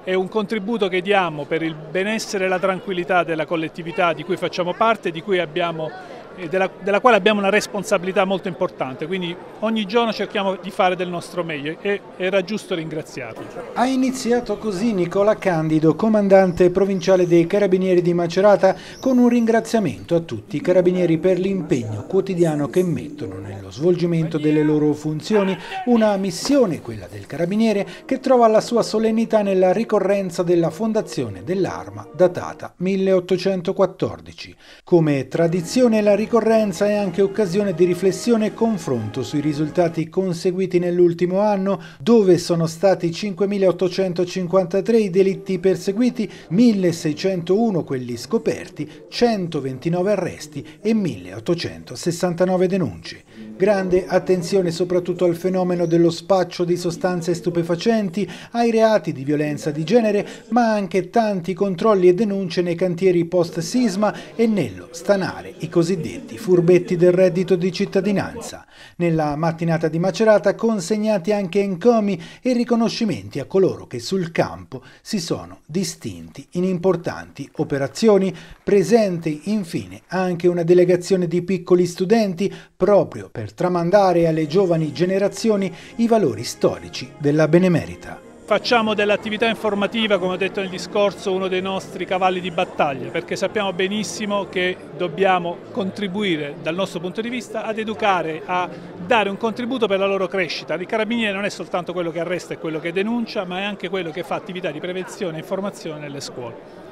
è un contributo che diamo per il benessere e la tranquillità della collettività di cui facciamo parte, della quale abbiamo una responsabilità molto importante, quindi ogni giorno cerchiamo di fare del nostro meglio e era giusto ringraziarli. Ha iniziato così Nicola Candido, comandante provinciale dei Carabinieri di Macerata, con un ringraziamento a tutti i carabinieri per l'impegno quotidiano che mettono nello svolgimento delle loro funzioni, una missione, quella del carabiniere, che trova la sua solennità nella ricorrenza della fondazione dell'Arma, datata 1814. Come tradizione la ricorrenza è anche occasione di riflessione e confronto sui risultati conseguiti nell'ultimo anno, dove sono stati 5.853 i delitti perseguiti, 1.601 quelli scoperti, 129 arresti e 1.869 denunce. Grande attenzione soprattutto al fenomeno dello spaccio di sostanze stupefacenti, ai reati di violenza di genere, ma anche tanti controlli e denunce nei cantieri post-sisma e nello stanare i cosiddetti furbetti del reddito di cittadinanza. Nella mattinata di Macerata consegnati anche encomi e riconoscimenti a coloro che sul campo si sono distinti in importanti operazioni, presente infine anche una delegazione di piccoli studenti proprio per tramandare alle giovani generazioni i valori storici della Benemerita. Facciamo dell'attività informativa, come ho detto nel discorso, uno dei nostri cavalli di battaglia, perché sappiamo benissimo che dobbiamo contribuire dal nostro punto di vista ad educare, a dare un contributo per la loro crescita. Il carabiniere non è soltanto quello che arresta e quello che denuncia, ma è anche quello che fa attività di prevenzione e informazione nelle scuole.